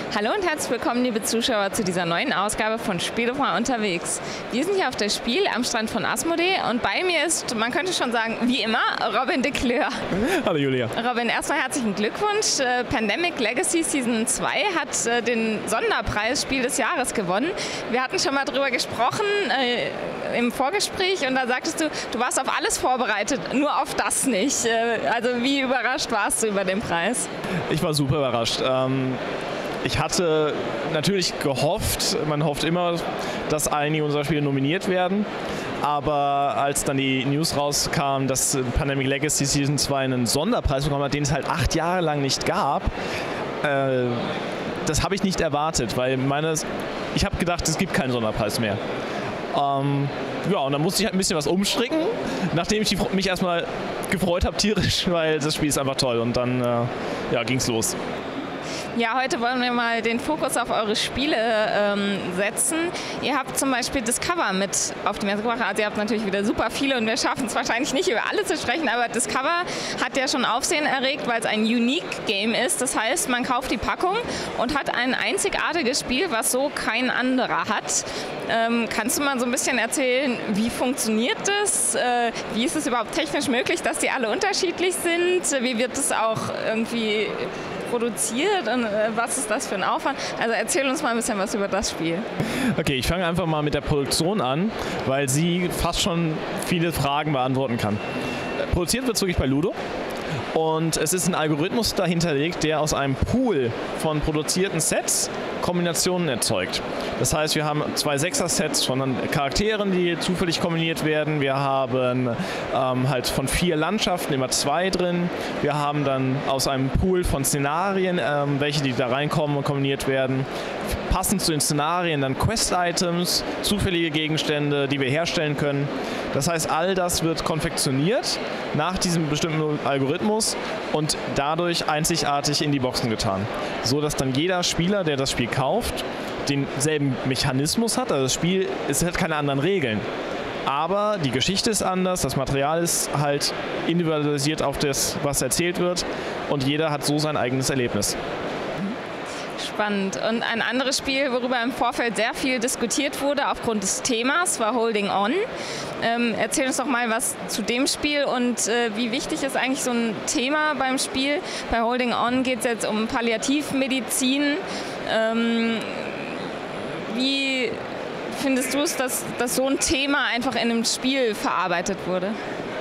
Hallo und herzlich willkommen, liebe Zuschauer, zu dieser neuen Ausgabe von Spielefrei unterwegs. Wir sind hier auf der Spiel am Strand von Asmodee und bei mir ist, man könnte schon sagen, wie immer, Robin de Kleur. Hallo Julia. Robin, erstmal herzlichen Glückwunsch. Pandemic Legacy Season 2 hat den Sonderpreis Spiel des Jahres gewonnen. Wir hatten schon mal drüber gesprochen im Vorgespräch und da sagtest du warst auf alles vorbereitet, nur auf das nicht. Also wie überrascht warst du über den Preis? Ich war super überrascht. Ich hatte natürlich gehofft, man hofft immer, dass einige unserer Spiele nominiert werden. Aber als dann die News rauskam, dass Pandemic Legacy Season 2 einen Sonderpreis bekommen hat, den es halt 8 Jahre lang nicht gab, das habe ich nicht erwartet, weil ich habe gedacht, es gibt keinen Sonderpreis mehr. Ja, und dann musste ich halt ein bisschen was umstricken, nachdem ich mich erstmal gefreut habe, tierisch, weil das Spiel ist einfach toll. Und dann ging es los. Ja, heute wollen wir mal den Fokus auf eure Spiele setzen. Ihr habt zum Beispiel Discover mit auf die Messe gebracht. Also ihr habt natürlich wieder super viele und wir schaffen es wahrscheinlich nicht, über alle zu sprechen, aber Discover hat ja schon Aufsehen erregt, weil es ein Unique-Game ist. Das heißt, man kauft die Packung und hat ein einzigartiges Spiel, was so kein anderer hat. Kannst du mal so ein bisschen erzählen, wie funktioniert das? Wie ist es überhaupt technisch möglich, dass die alle unterschiedlich sind? Wie wird es auch irgendwie produziert und was ist das für ein Aufwand? Also erzähl uns mal ein bisschen was über das Spiel. Okay, ich fange einfach mal mit der Produktion an, weil sie fast schon viele Fragen beantworten kann. Produziert wird es wirklich bei Ludo. Und es ist ein Algorithmus dahinterlegt, der aus einem Pool von produzierten Sets Kombinationen erzeugt. Das heißt, wir haben 2 Sechser-Sets von Charakteren, die zufällig kombiniert werden. Wir haben halt von 4 Landschaften immer 2 drin. Wir haben dann aus einem Pool von Szenarien, welche die da reinkommen und kombiniert werden. Passend zu den Szenarien dann Quest-Items, zufällige Gegenstände, die wir herstellen können. Das heißt, all das wird konfektioniert nach diesem bestimmten Algorithmus und dadurch einzigartig in die Boxen getan. So dass dann jeder Spieler, der das Spiel kauft, denselben Mechanismus hat. Also das Spiel, es hat keine anderen Regeln. Aber die Geschichte ist anders, das Material ist halt individualisiert auf das, was erzählt wird und jeder hat so sein eigenes Erlebnis. Spannend. Und ein anderes Spiel, worüber im Vorfeld sehr viel diskutiert wurde aufgrund des Themas, war Holding On. Erzähl uns doch mal was zu dem Spiel und wie wichtig ist eigentlich so ein Thema beim Spiel? Bei Holding On geht es jetzt um Palliativmedizin. Wie findest du es, dass so ein Thema einfach in einem Spiel verarbeitet wurde?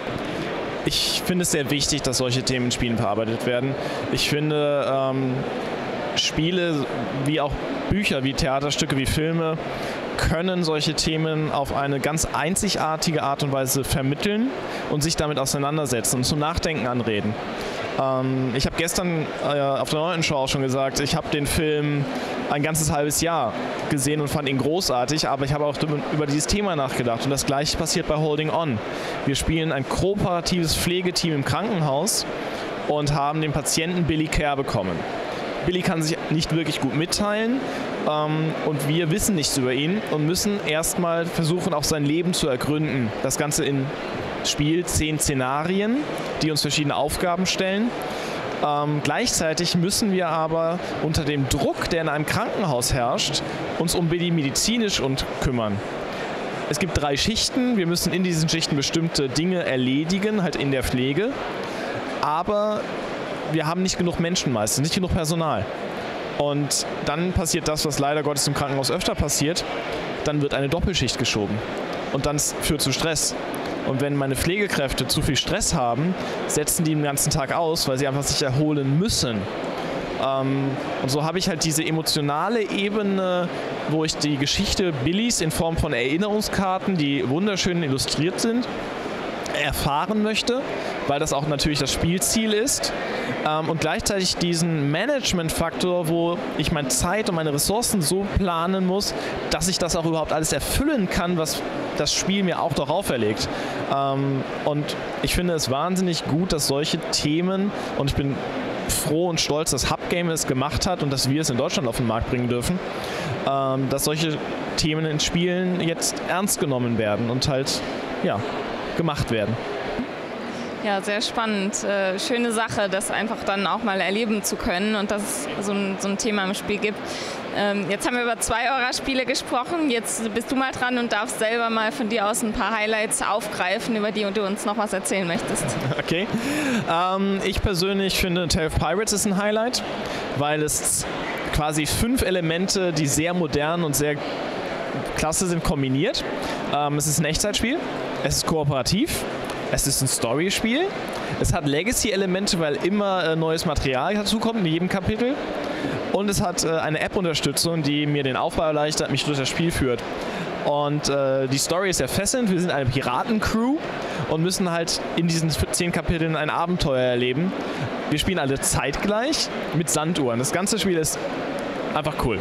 Ich finde es sehr wichtig, dass solche Themen in Spielen verarbeitet werden. Ich finde, Spiele wie auch Bücher, wie Theaterstücke, wie Filme können solche Themen auf eine ganz einzigartige Art und Weise vermitteln und sich damit auseinandersetzen und zum Nachdenken anreden. Ich habe gestern auf der 9. Show auch schon gesagt, ich habe den Film ein ganzes halbes Jahr gesehen und fand ihn großartig, aber ich habe auch über dieses Thema nachgedacht und das Gleiche passiert bei Holding On. Wir spielen ein kooperatives Pflegeteam im Krankenhaus und haben den Patienten Billy Care bekommen. Billy kann sich nicht wirklich gut mitteilen und wir wissen nichts über ihn und müssen erstmal versuchen, auch sein Leben zu ergründen. Das Ganze in Spiel 10 Szenarien, die uns verschiedene Aufgaben stellen. Gleichzeitig müssen wir aber unter dem Druck, der in einem Krankenhaus herrscht, uns um Billy medizinisch kümmern. Es gibt 3 Schichten, wir müssen in diesen Schichten bestimmte Dinge erledigen, halt in der Pflege, aber wir haben nicht genug Menschen meistens, nicht genug Personal. Und dann passiert das, was leider Gottes im Krankenhaus öfter passiert, dann wird eine Doppelschicht geschoben. Und dann führt zu Stress. Und wenn meine Pflegekräfte zu viel Stress haben, setzen die den ganzen Tag aus, weil sie einfach sich erholen müssen. Und so habe ich halt diese emotionale Ebene, wo ich die Geschichte Billys in Form von Erinnerungskarten, die wunderschön illustriert sind, erfahren möchte, weil das auch natürlich das Spielziel ist. Und gleichzeitig diesen Management-Faktor, wo ich meine Zeit und meine Ressourcen so planen muss, dass ich das auch überhaupt alles erfüllen kann, was das Spiel mir auch darauf auferlegt. Und ich finde es wahnsinnig gut, dass solche Themen, und ich bin froh und stolz, dass Hubgame es gemacht hat und dass wir es in Deutschland auf den Markt bringen dürfen, dass solche Themen in Spielen jetzt ernst genommen werden und halt, ja, gemacht werden. Ja, sehr spannend. Schöne Sache, das einfach dann auch mal erleben zu können und dass es so ein Thema im Spiel gibt. Jetzt haben wir über 2 eurer Spiele gesprochen. Jetzt bist du mal dran und darfst selber mal von dir aus ein paar Highlights aufgreifen, über die du uns noch was erzählen möchtest. Okay. Ich persönlich finde Tale of Pirates ist ein Highlight, weil es quasi 5 Elemente, die sehr modern und sehr klasse sind, kombiniert. Es ist ein Echtzeitspiel, es ist kooperativ, es ist ein Storyspiel, es hat Legacy-Elemente, weil immer neues Material dazukommt in jedem Kapitel. Und es hat eine App-Unterstützung, die mir den Aufbau erleichtert, mich durch das Spiel führt. Und die Story ist sehr fesselnd. Wir sind eine Piratencrew und müssen halt in diesen 10 Kapiteln ein Abenteuer erleben. Wir spielen alle zeitgleich mit Sanduhren. Das ganze Spiel ist einfach cool.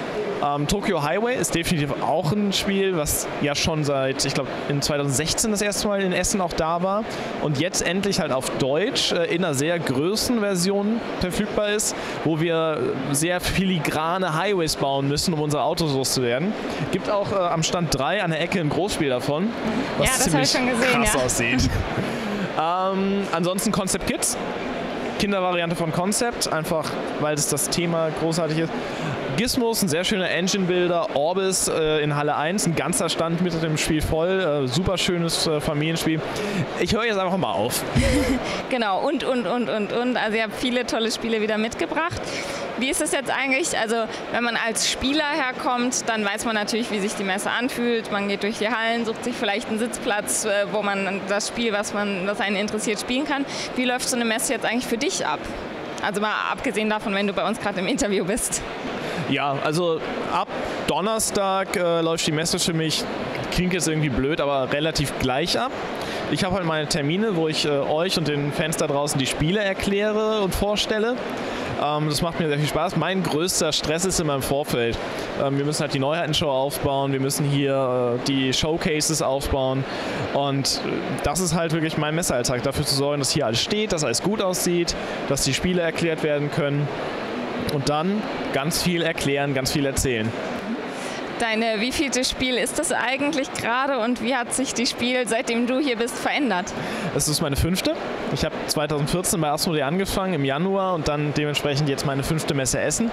Tokyo Highway ist definitiv auch ein Spiel, was ja schon seit, ich glaube, in 2016 das erste Mal in Essen auch da war und jetzt endlich halt auf Deutsch in einer sehr großen Version verfügbar ist, wo wir sehr filigrane Highways bauen müssen, um unsere Autos loszuwerden. Gibt auch am Stand 3 an der Ecke ein Großspiel davon, was ja, das ziemlich schon gesehen, krass ja. aussieht. Ansonsten Concept Kids, Kindervariante von Concept, einfach weil es das Thema großartig ist. Gizmos, ein sehr schöner Engine-Builder, Orbis in Halle 1, ein ganzer Stand mit dem Spiel voll, super schönes Familienspiel. Ich höre jetzt einfach mal auf. Genau, und. Also ihr habt viele tolle Spiele wieder mitgebracht. Wie ist es jetzt eigentlich, also wenn man als Spieler herkommt, dann weiß man natürlich, wie sich die Messe anfühlt. Man geht durch die Hallen, sucht sich vielleicht einen Sitzplatz, wo man das Spiel, was einen interessiert, spielen kann. Wie läuft so eine Messe jetzt eigentlich für dich ab? Also mal abgesehen davon, wenn du bei uns gerade im Interview bist. Ja, also ab Donnerstag läuft die Messe für mich, klingt jetzt irgendwie blöd, aber relativ gleich ab. Ich habe halt meine Termine, wo ich euch und den Fans da draußen die Spiele erkläre und vorstelle. Das macht mir sehr viel Spaß. Mein größter Stress ist immer im Vorfeld. Wir müssen halt die Neuheitenshow aufbauen, wir müssen hier die Showcases aufbauen und das ist halt wirklich mein Messealltag, dafür zu sorgen, dass hier alles steht, dass alles gut aussieht, dass die Spiele erklärt werden können und dann ganz viel erklären, ganz viel erzählen. Deine wievielte Spiel ist das eigentlich gerade und wie hat sich die Spiel, seitdem du hier bist, verändert? Es ist meine 5. Ich habe 2014 bei Asmodee angefangen, im Januar und dann dementsprechend jetzt meine 5. Messe Essen.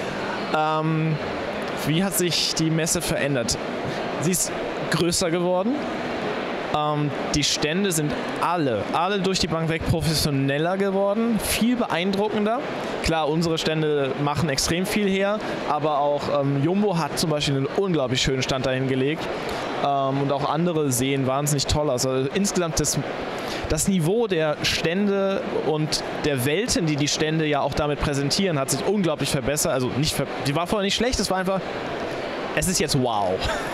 Wie hat sich die Messe verändert? Sie ist größer geworden. Die Stände sind alle durch die Bank weg professioneller geworden, viel beeindruckender. Klar, unsere Stände machen extrem viel her, aber auch Jumbo hat zum Beispiel einen unglaublich schönen Stand dahin gelegt und auch andere sehen wahnsinnig toll aus. Also insgesamt das Niveau der Stände und der Welten, die die Stände ja auch damit präsentieren, hat sich unglaublich verbessert. Also die war vorher nicht schlecht, es ist jetzt wow.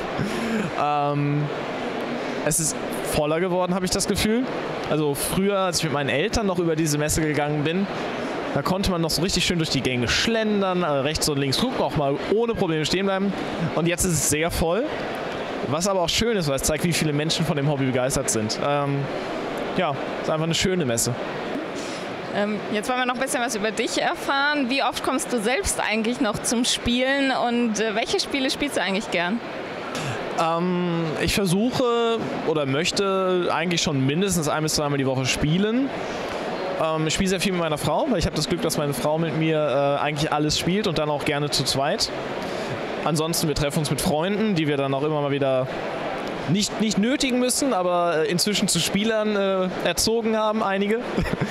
Es ist voller geworden, habe ich das Gefühl. Also früher, als ich mit meinen Eltern noch über diese Messe gegangen bin, da konnte man noch so richtig schön durch die Gänge schlendern, rechts und links gucken, auch mal ohne Probleme stehen bleiben. Und jetzt ist es sehr voll, was aber auch schön ist, weil es zeigt, wie viele Menschen von dem Hobby begeistert sind. Ja, es ist einfach eine schöne Messe. Jetzt wollen wir noch ein bisschen was über dich erfahren. Wie oft kommst du selbst eigentlich noch zum Spielen und welche Spiele spielst du eigentlich gern? Ich versuche oder möchte eigentlich schon mindestens 1 bis 2 Mal die Woche spielen. Ich spiele sehr viel mit meiner Frau, weil ich habe das Glück, dass meine Frau mit mir eigentlich alles spielt und dann auch gerne zu zweit. Ansonsten, wir treffen uns mit Freunden, die wir dann auch immer mal wieder nicht nötigen müssen, aber inzwischen zu Spielern erzogen haben, einige.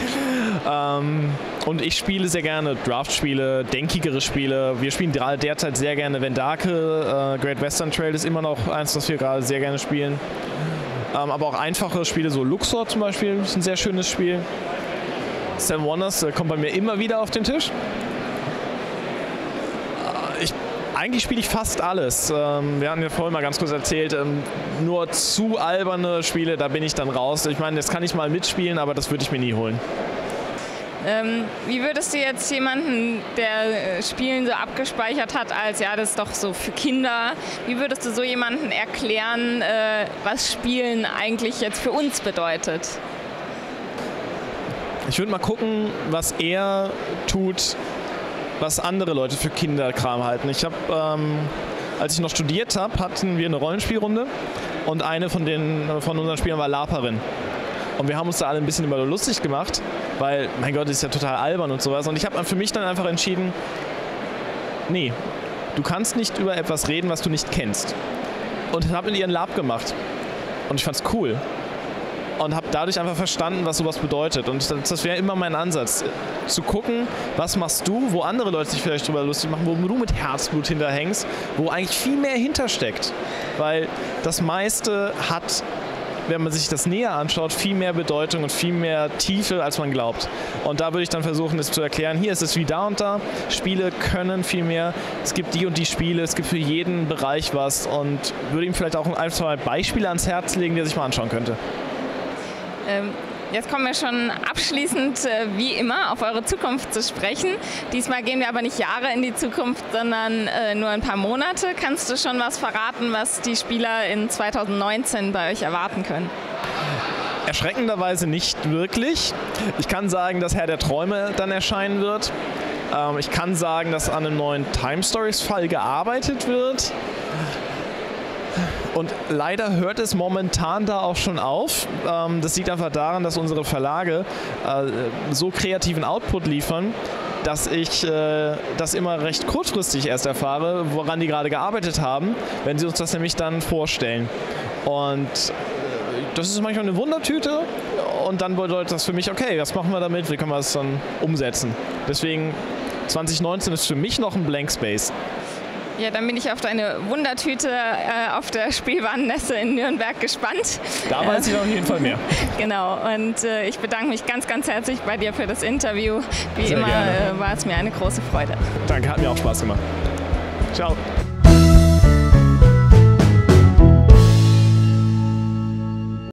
Und ich spiele sehr gerne Draft-Spiele, denkigere Spiele. Wir spielen gerade derzeit sehr gerne Vendake. Great Western Trail ist immer noch eins, das wir gerade sehr gerne spielen. Aber auch einfache Spiele, so Luxor zum Beispiel, ist ein sehr schönes Spiel. Seven Wonders kommt bei mir immer wieder auf den Tisch. Eigentlich spiele ich fast alles. Wir hatten ja vorhin mal ganz kurz erzählt, nur zu alberne Spiele, da bin ich dann raus. Ich meine, jetzt kann ich mal mitspielen, aber das würde ich mir nie holen. Wie würdest du jetzt jemanden, der Spielen so abgespeichert hat als, ja, das ist doch so für Kinder, wie würdest du so jemanden erklären, was Spielen eigentlich jetzt für uns bedeutet? Ich würde mal gucken, was er tut, was andere Leute für Kinderkram halten. Ich habe, als ich noch studiert habe, hatten wir eine Rollenspielrunde und eine von unseren Spielern war Laperin. Und wir haben uns da alle ein bisschen über lustig gemacht, weil, mein Gott, das ist ja total albern und sowas. Und ich habe für mich dann einfach entschieden, nee, du kannst nicht über etwas reden, was du nicht kennst. Und habe mit ihr ein Lab gemacht. Und ich fand's cool. Und habe dadurch einfach verstanden, was sowas bedeutet. Und das wäre immer mein Ansatz, zu gucken, was machst du, wo andere Leute sich vielleicht drüber lustig machen, wo du mit Herzblut hinterhängst, wo eigentlich viel mehr hintersteckt. Weil das meiste hat, wenn man sich das näher anschaut, viel mehr Bedeutung und viel mehr Tiefe, als man glaubt. Und da würde ich dann versuchen, es zu erklären, hier ist es wie da und da. Spiele können viel mehr. Es gibt die und die Spiele, es gibt für jeden Bereich was. Und würde ihm vielleicht auch ein, zwei Beispiele ans Herz legen, die er sich mal anschauen könnte. Jetzt kommen wir schon abschließend, wie immer, auf eure Zukunft zu sprechen. Diesmal gehen wir aber nicht Jahre in die Zukunft, sondern nur ein paar Monate. Kannst du schon was verraten, was die Spieler in 2019 bei euch erwarten können? Erschreckenderweise nicht wirklich. Ich kann sagen, dass Herr der Träume dann erscheinen wird. Ich kann sagen, dass an einem neuen Time Stories-Fall gearbeitet wird. Und leider hört es momentan da auch schon auf. Das liegt einfach daran, dass unsere Verlage so kreativen Output liefern, dass ich das immer recht kurzfristig erst erfahre, woran die gerade gearbeitet haben, wenn sie uns das nämlich dann vorstellen. Und das ist manchmal eine Wundertüte und dann bedeutet das für mich, okay, was machen wir damit, wie können wir das dann umsetzen. Deswegen 2019 ist für mich noch ein Blank Space. Ja, dann bin ich auf deine Wundertüte auf der Spielwarenmesse in Nürnberg gespannt. Da weiß ich auf jeden Fall mehr. Genau, und ich bedanke mich ganz, ganz herzlich bei dir für das Interview. Wie Sehr immer gerne. war es mir eine große Freude. Danke, hat mir auch Spaß gemacht. Ciao.